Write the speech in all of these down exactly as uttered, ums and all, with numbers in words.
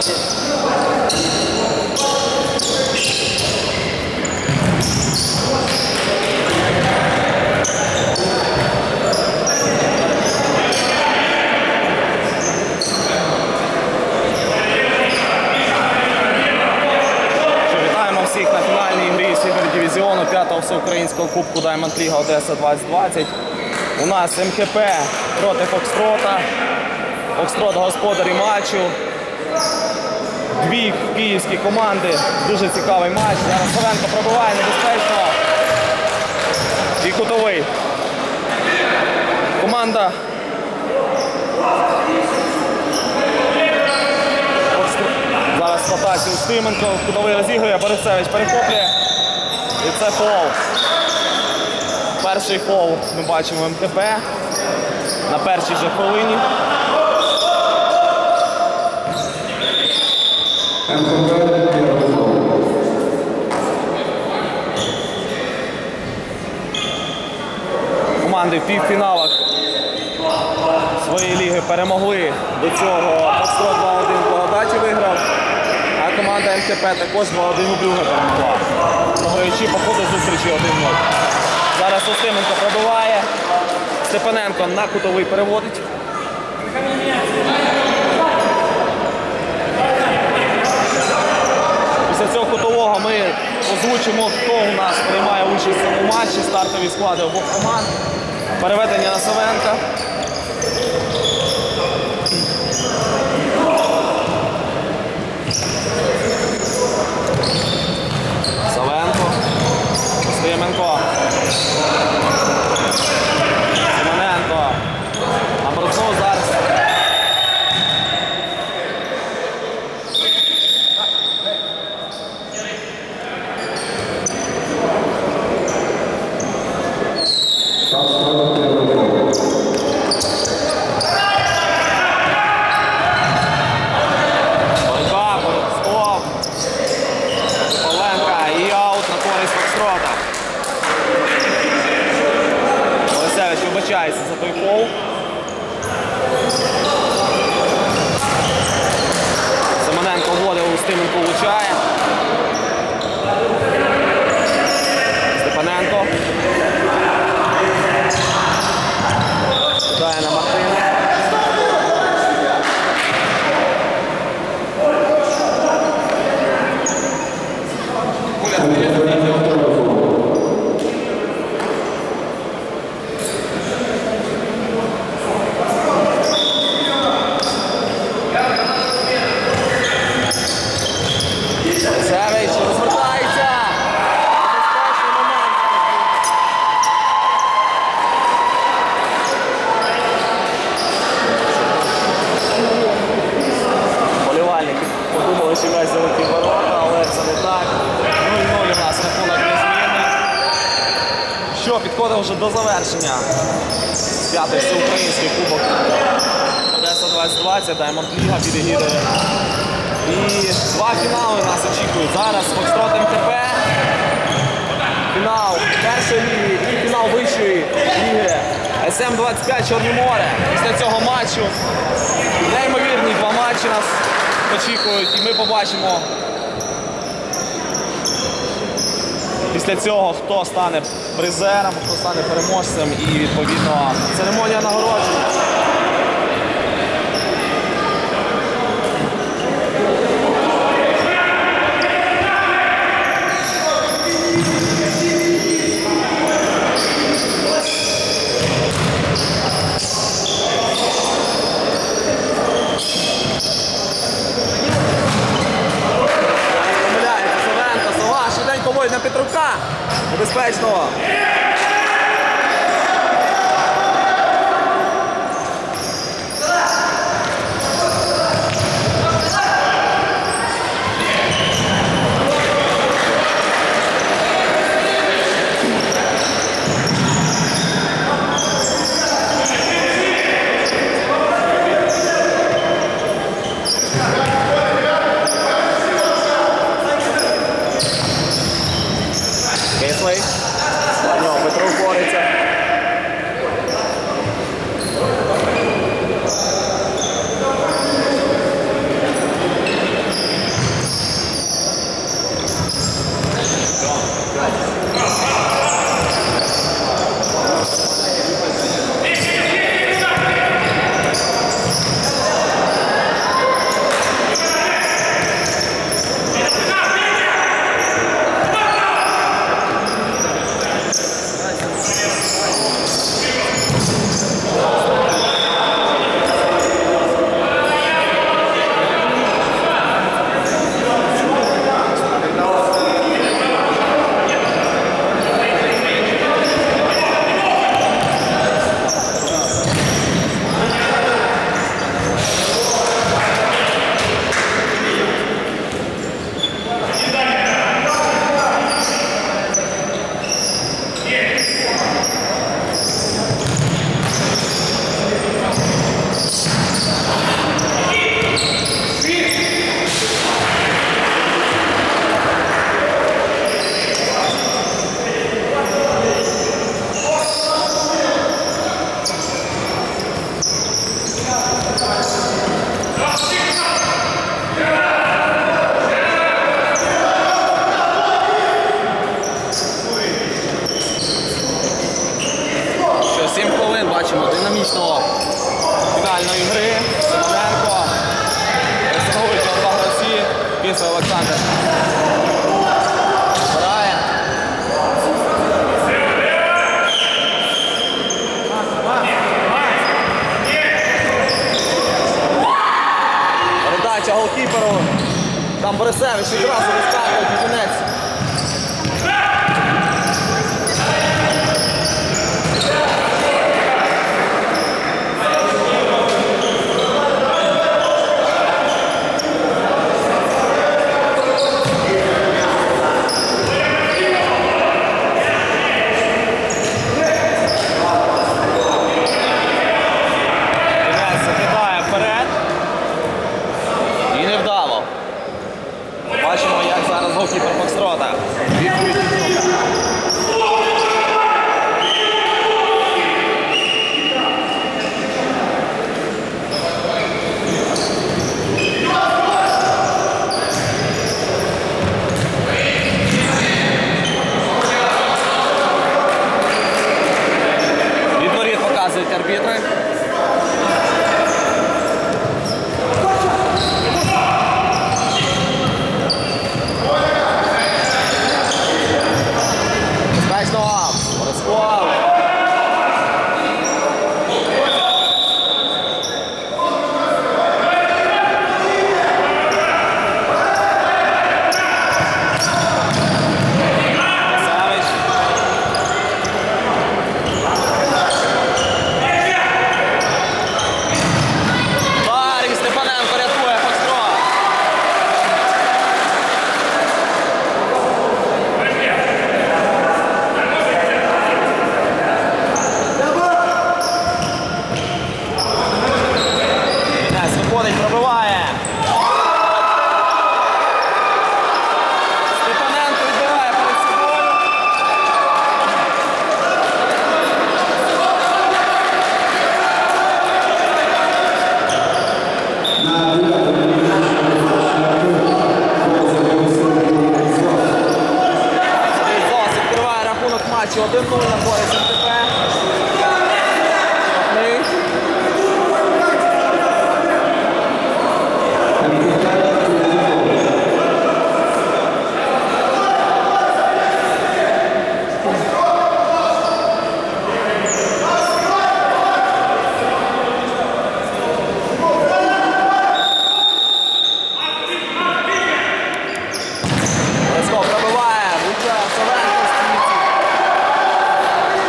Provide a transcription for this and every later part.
Всіх на фінальній грі Сібердивізіону п'ятого всеукраїнського кубку Diamond League Одеса двадцять двадцять. У нас ем ха пе проти Фокстрота. Фокстрот господарі матчу. Дві київські команди. Дуже цікавий матч. Зараз Савенко пробиває небезпечно. І кутовий. Команда зараз в атаці Устименко, кутовий розігрує, Борисевич перехоплює. І це фол. Перший фол ми бачимо ем ха пе на першій же хвилині. Команди в півфіналах своєї ліги перемогли. До цього Фокстрот два один в Благодаті виграв. А команда ем ха пе також два один у Брюгге перемогла, програючи по ходу зустрічі один нуль. Зараз Устименко пробиває, Степаненко на кутовий переводить. Після цього кутового ми озвучимо, хто у нас приймає участь в цьому матчі, стартові склади обох команд. Переведення на Савенка. Савенко, Устименко, Симоненко, на борцу зараз. Вибачається за той фол. Симоненко вводив, Устименко влучає. Степаненко. Кидає на Мартина. Що, підходить вже до завершення. П'ятий всеукраїнський кубок Одеса двадцять двадцять, Diamond League під егідою. І два фінали нас очікують. Зараз Фокстрот ем ха пе, фінал першої ліги і фінал вищої ліги ес ем двадцять п'ять Чорне море. Після цього матчу неймовірні два матчі нас очікують і ми побачимо після цього, хто стане призером, хто стане переможцем і, відповідно, церемонія нагородження. На Петрука, небезпечного. Кейслей. Що, сім хвилин бачимо динамічного фінальної гри. Симоненко. Пресингують на два гравці. Після Олександр. Збирає. Передача голкіперу. Там Борисевич відразу вискакує під кінець. Бачимо, як зараз голкіпер Фокстрота. Відповідь Ізюка. Відворіт показують арбітри. один нуль на користь ем те пе. Леско пробиває, Вуйча, Савенко,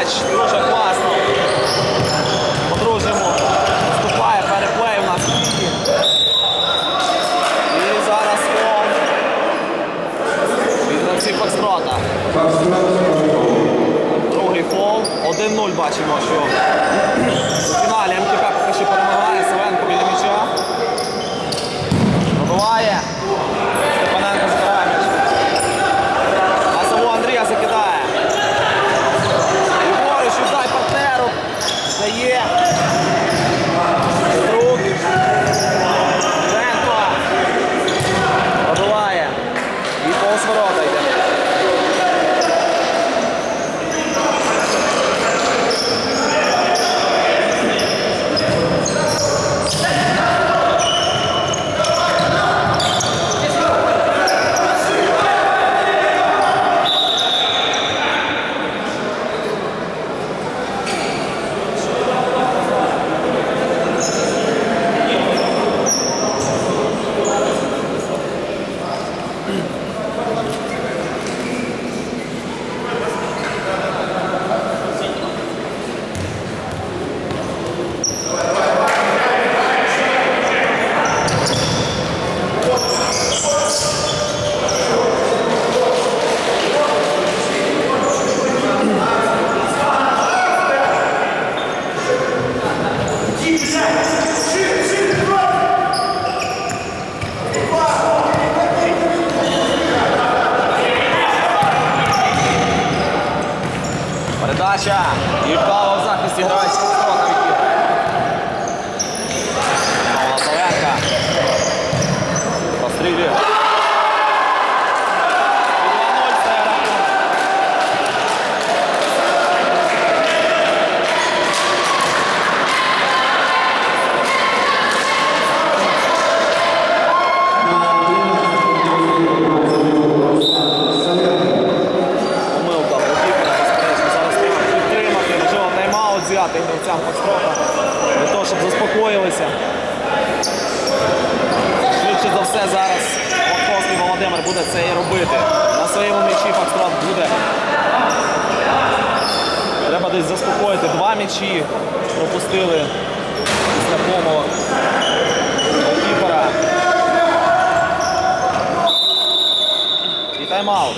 м'яч. Дуже класно. По-дружньому вступає переплей у нас в лігі. І зараз фол від гравців Фокстрота. Другий фол. один нуль бачимо, що у фіналі МКП поки що перемагає. Савенко біля м'яча. Пробиває. Степаненко збирає м'яч. Азову Андрія закидає. Ліворуч, віддай партнеру. Дає. Друг. Женко. Пробиває. І повз ворота йде. Передача. І вдало в захисті гравець Фокстрота відбігає. Павла Савенка. Прострілює. два нуль стає рахунок. Помилка голкіпера, безперечно, зараз треба підтримати, можливо, тайм-аут взяти гравцям Фокстрота для того, щоб заспокоїлися. Швидше за все зараз Лоховський Володимир буде це і робити. На своєму м'ячі Фокстрот буде. Треба десь заспокоїти. Два м'ячі пропустили після помилок голкіпера. І тайм-аут.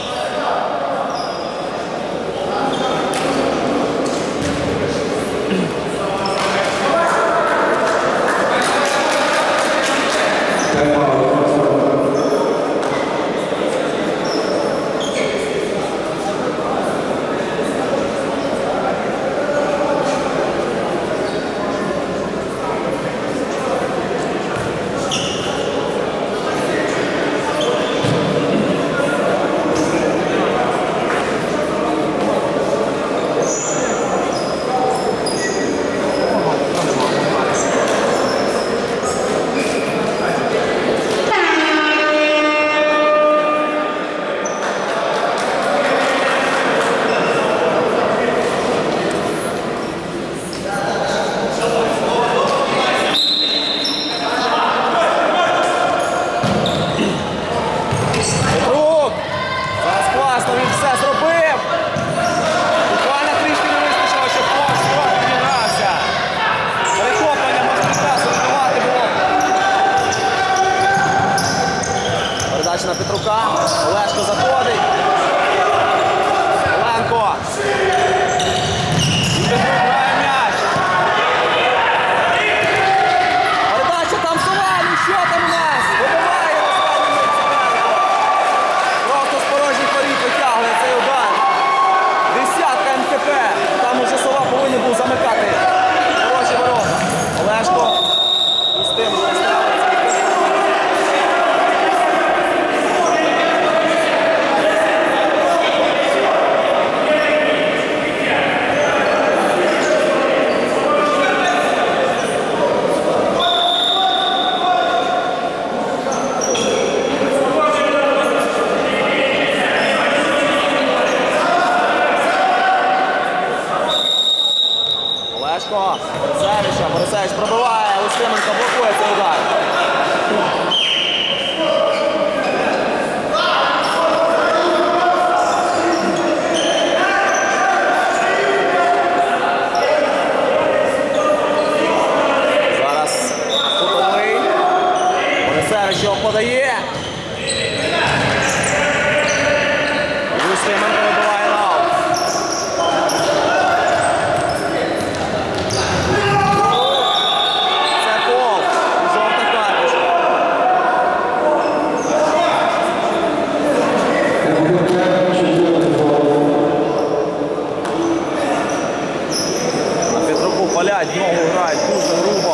на Петрука. Олешко заходить. Оленко. Петрук грає м'яч. Передача там Савелі. Що там у нас? Вибиває останній Савенко. Просто з порожніх воріт витягує цей удар. Десятка ем ка пе. Там уже Сова повинен був замикати хороші ворота. Олешко із тим поставиться. Олешко, Борисевича, Борисевич пробиває, Листименко блокує цей удар. сидять, в ногу грають дуже грубо.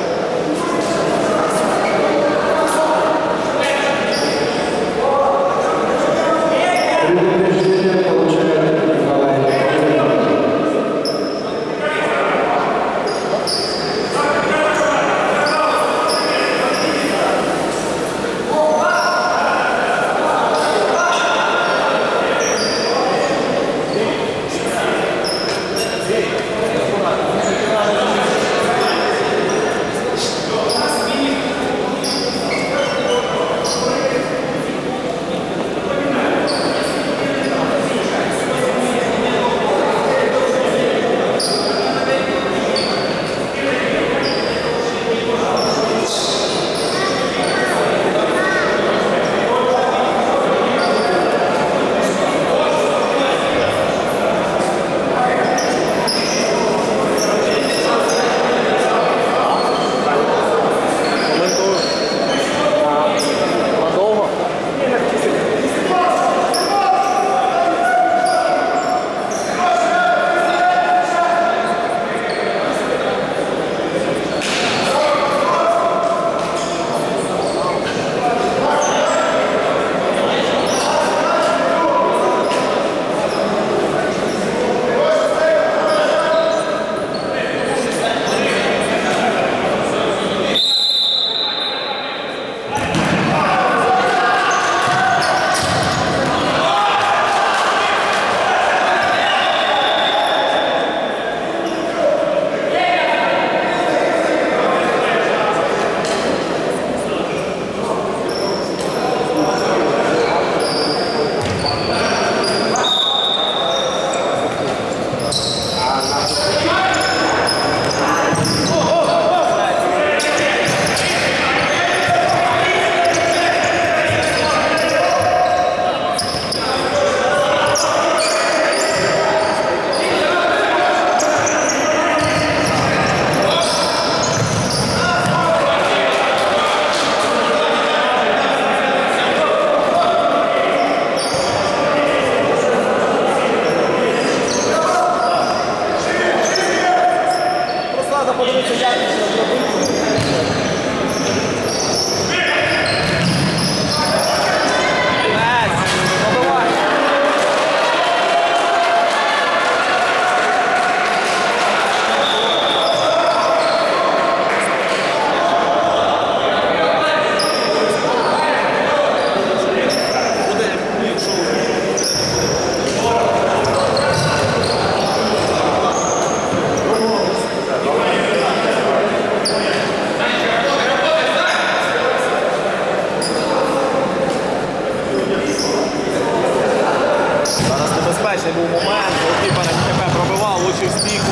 Був момент, голкіпер МКП пробивав, влучив в стійку.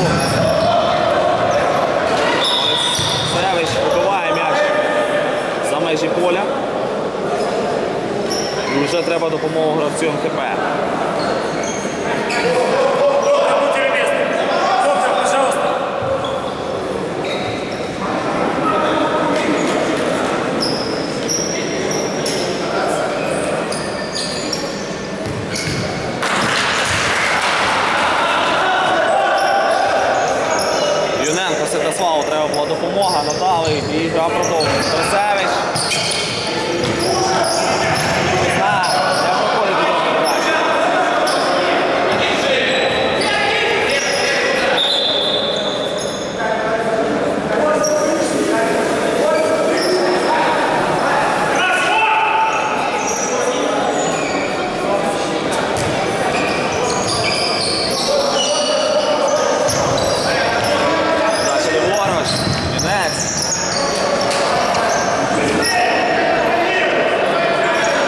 Севич вибиває м'яч за межі поля. І вже треба допомогу гравцю МКП. Святославу треба була допомога, надали і гра продовжується. Тарасевич. Так, я проходив до передачі. Next.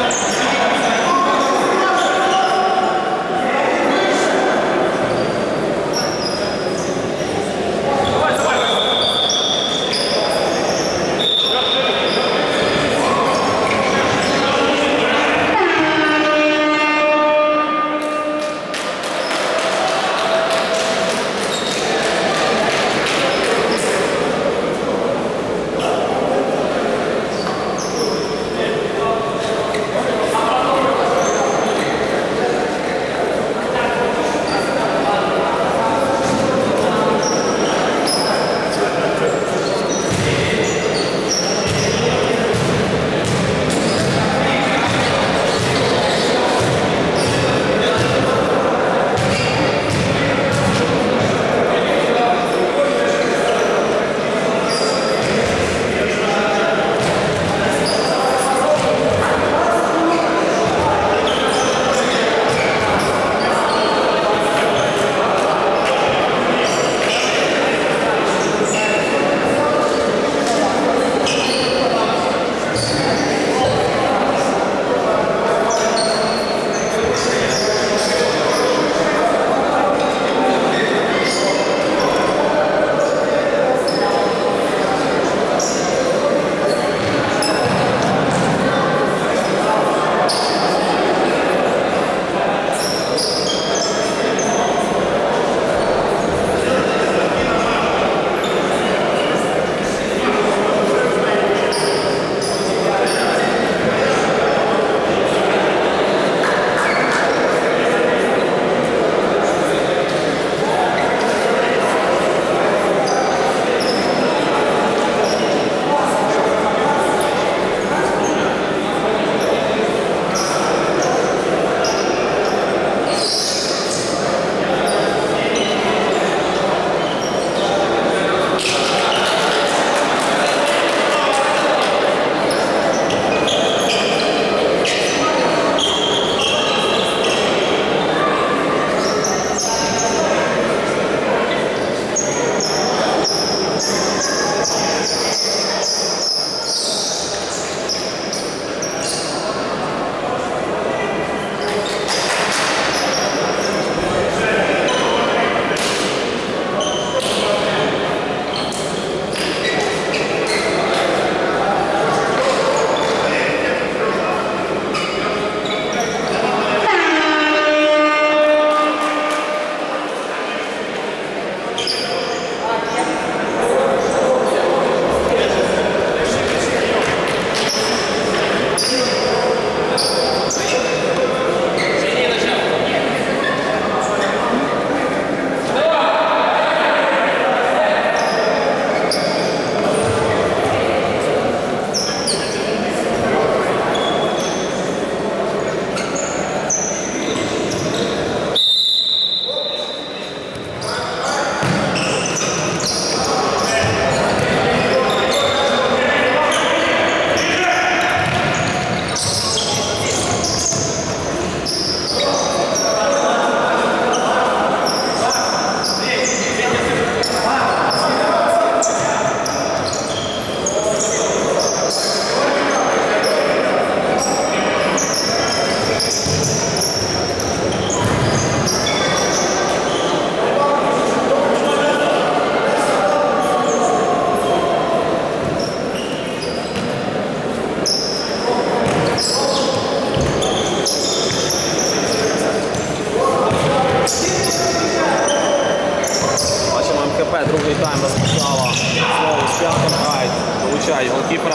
Другий тайм розпочала знову з п'ятим грають, долучають голкіпера.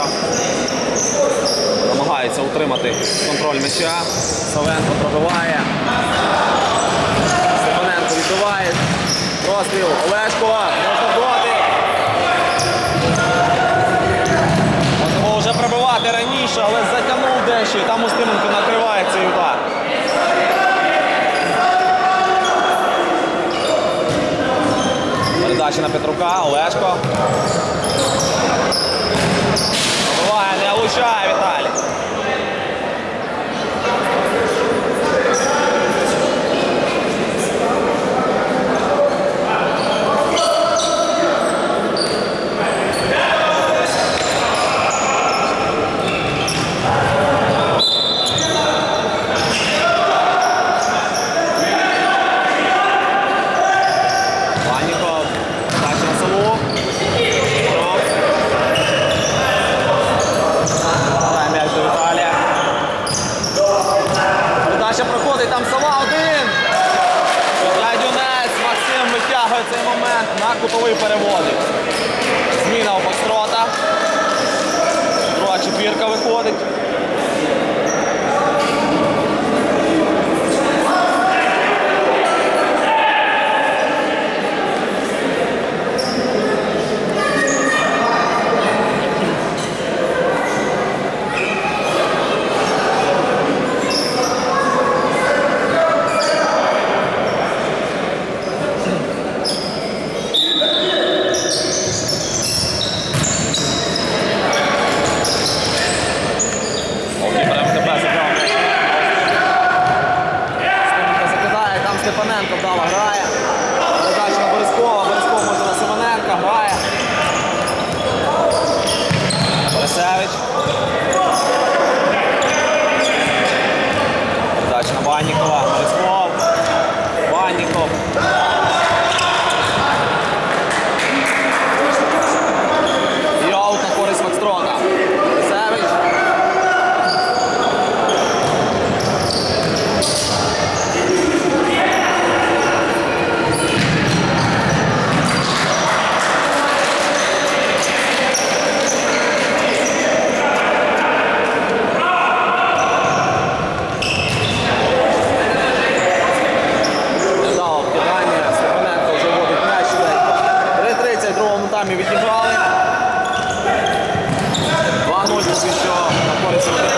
Намагається утримати контроль м'яча. Савенко пробиває. Степаненко відбиває. Розстріл. Олешко. Можна вдоти. Можна було вже пробивати раніше, але затягнув дещо. І там Устименко накриває цей удар. Передача на Петрука, Олешко. Пробиває, не влучає Віталій. Баннікова, Борисков. Банніков. І аут на користь Фокстрота. Севич. Відіграли. два нуль поки що на користь МТП.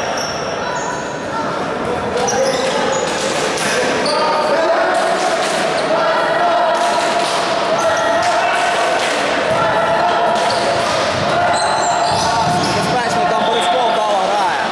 Безпечно, там Борисков дало грає.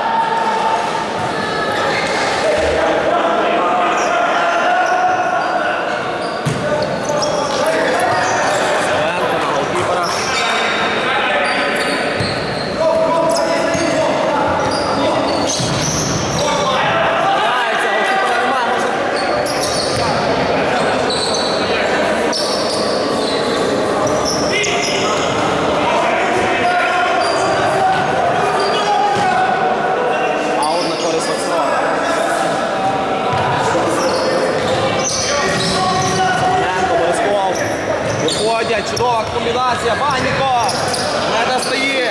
Чудова комбінація, Банніков не достає.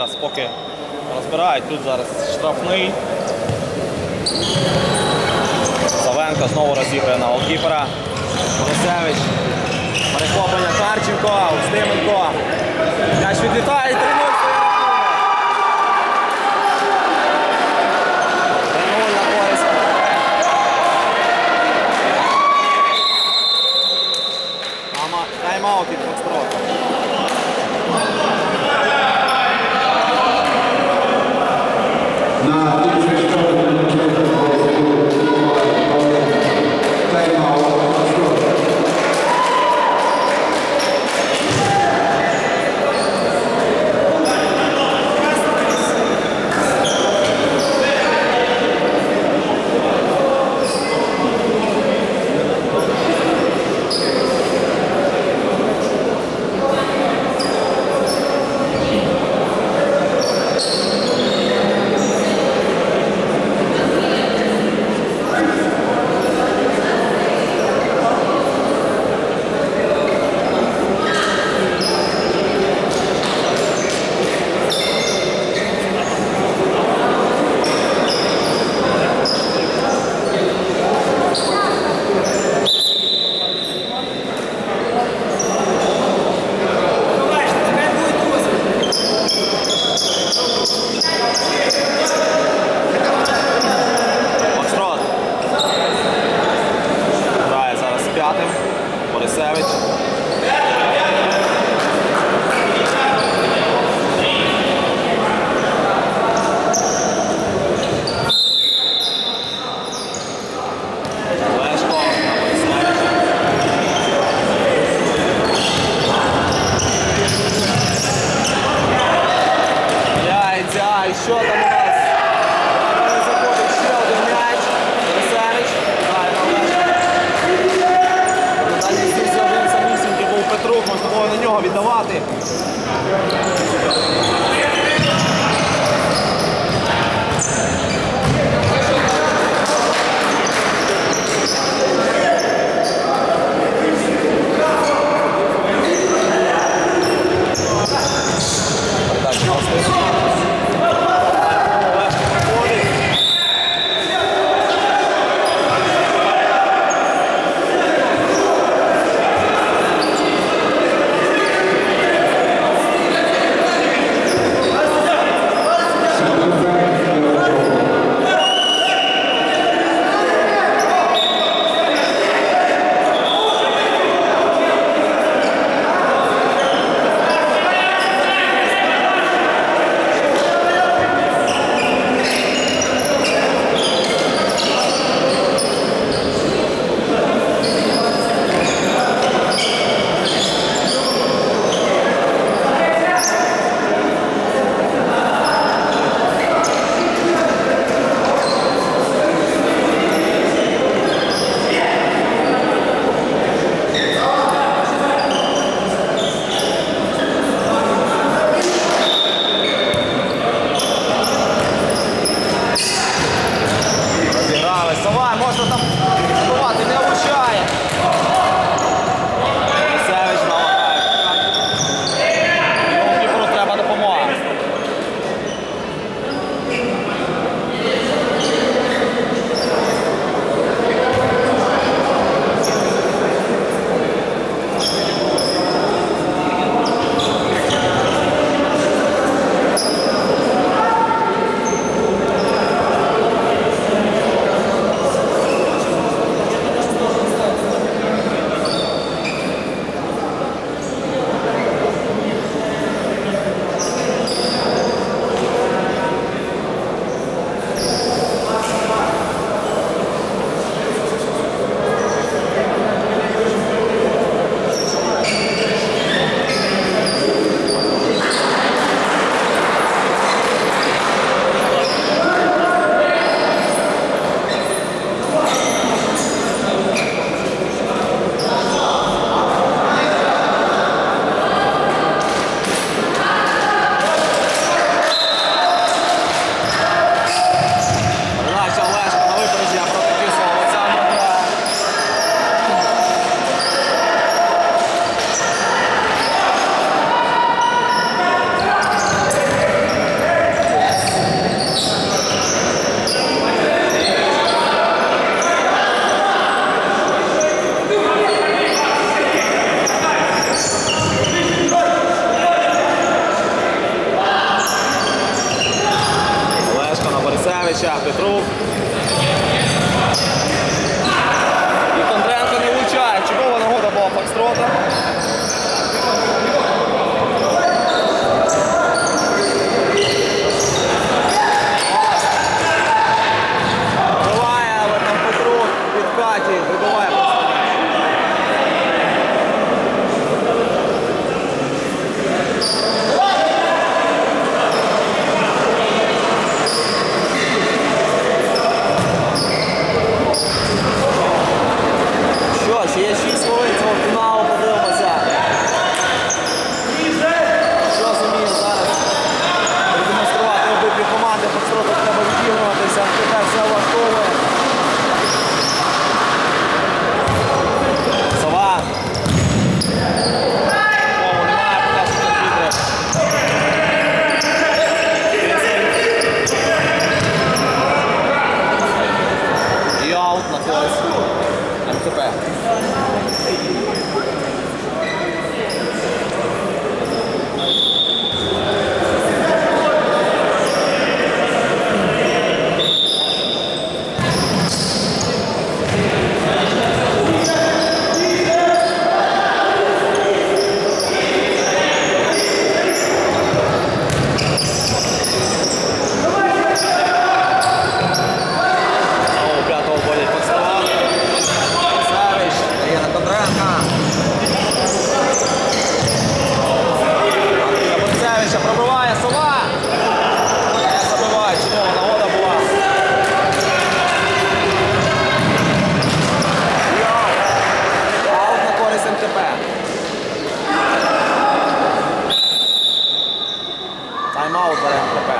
Зараз поки розбирають, тут зараз штрафний. Савенко знову розіграє на голкіпера. Борисевич. Перехоплення Харченко, Устименко. М'яч відлітає, три нуль. три нуль на користь. Тайм-аут від Фокстрота. Борисевича, Петрук. І Кондренко не влучає. Чудова нагода була Фокстрота. Вибиває, але там Петрук від Каті. Вибиває просто. Ще є шість хвилин цього фіналу, подивимося. Що зуміє зараз продемонструвати обидві команди. Фокстрота треба відігруватися, тепер все влаштовує. Сова. Знову немає, поки що підтримки. І аут на користь ем те пе. Пробиває Сова. Забиває, чудова нагода була. Аут на користь ем те пе. Тайм-аут бере ем те пе.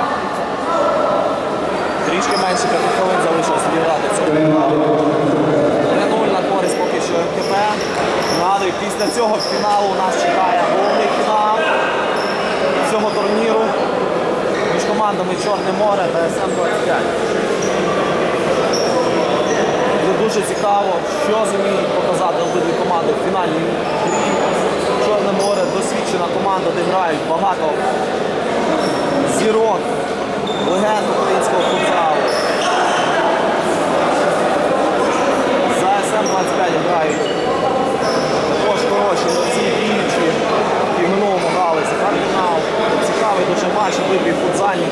Трішки менше п'яти хвилин залишилось відіграти цього. три нуль на користь поки що ем те пе. Нагадую, після цього фіналу нас чекає головний фінал цього турніру між командами Чорне море та ес ем двадцять п'ять. Буде дуже цікаво, що зуміють показати обидві команди в фінальній грі. Чорне море досвідчена команда, де грають багато зірок, легенд українського футзалу. За ес ем двадцять п'ять грають також хороші, ці інші, які в минулому гралися. Кардинал. Цікавий дуже матч, обидві футзальні.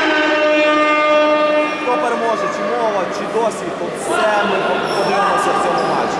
Хто переможе, чи мова, чи досвід, то все ми подивимося в цьому матчі.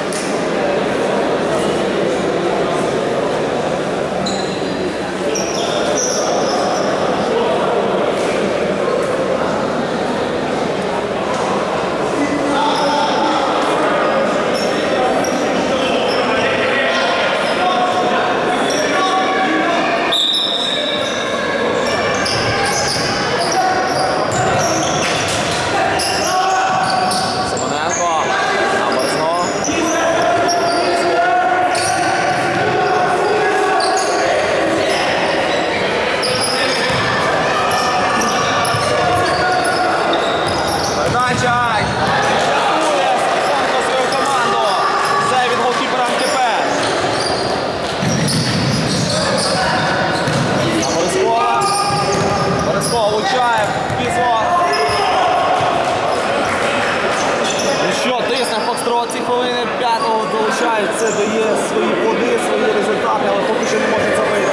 Ці хвилини п'ятого долучають, це дає свої плоди, свої результати, але поки що не можуть забити.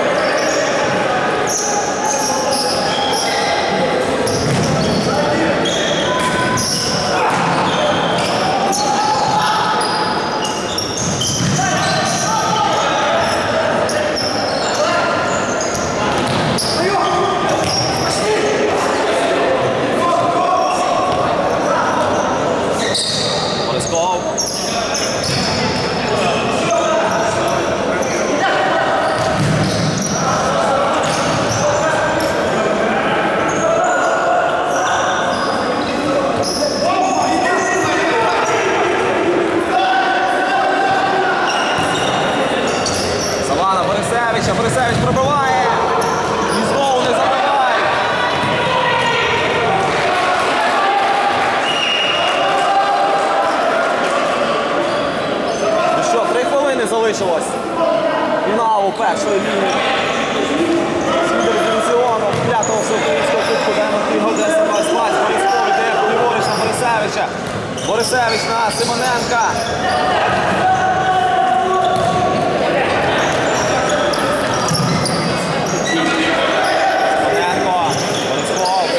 Борисков. Борисевич пробиває і знову не забиває. Ну що, три хвилини залишилось фіналу першої лінії Сібердивізіону п'ятого всеукраїнського кубку ДНК Одеса двадцять двадцять. Борисевич на Симоненка. Симоненко. Борисов.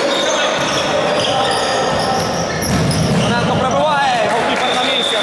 Симоненко пробиває. Голкіпер на місці.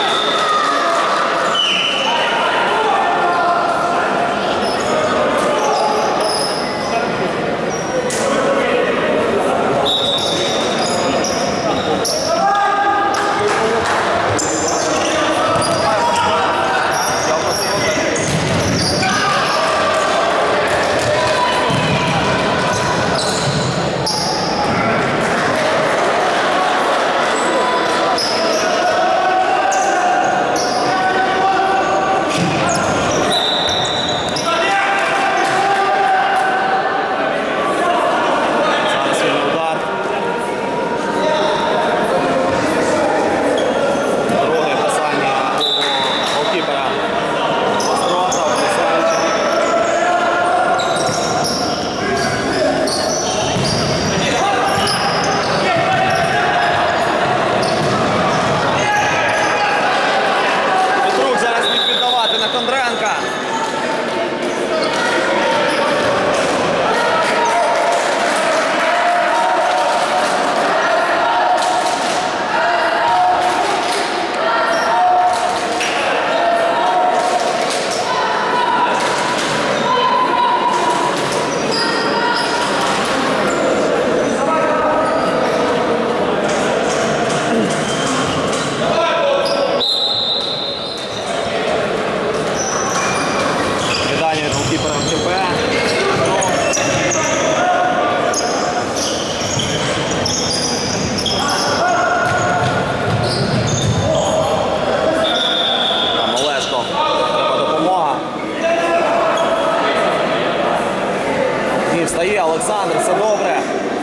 Встає Олександр, все добре.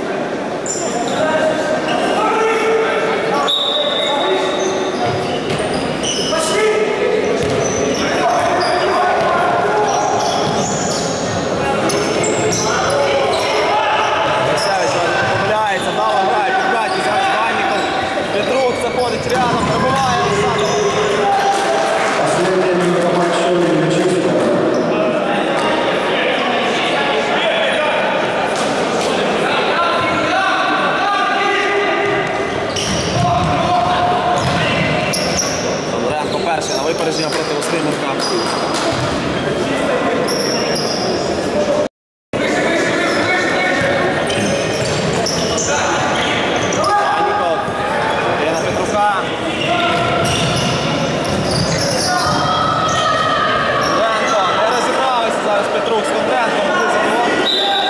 Борисевич не помиляється, дало грає, підбаті зараз Банніков. Петрук заходить рядом, пробиває Олександр. Перший на випередження проти Устименка. Банніков. Є на Петрука. Конденко. Не розібрався зараз Петрук з Конденком. Могли забувати.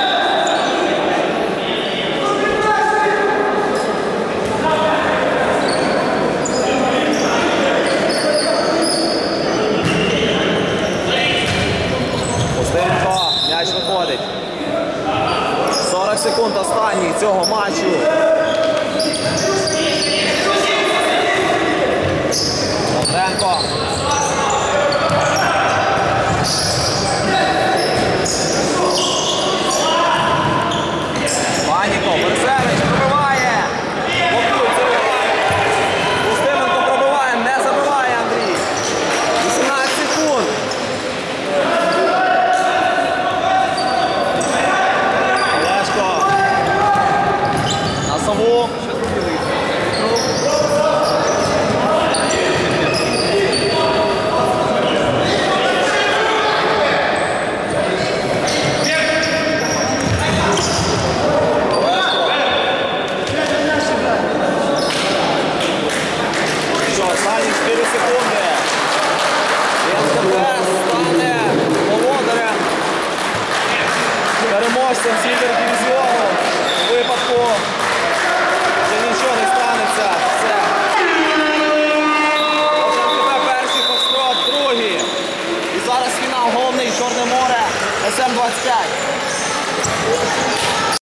М'яч виходить. сорок секунд останній цього матчу. Конденко. Банніков. Борисевич пробиває. Устименко пробиває, не забиває Андрій. вісімнадцять секунд. Сову. Що, останні чотири секунди. НКП стане володарем, переможцем сільвер дивізіону. У випадку, що нічого не стане.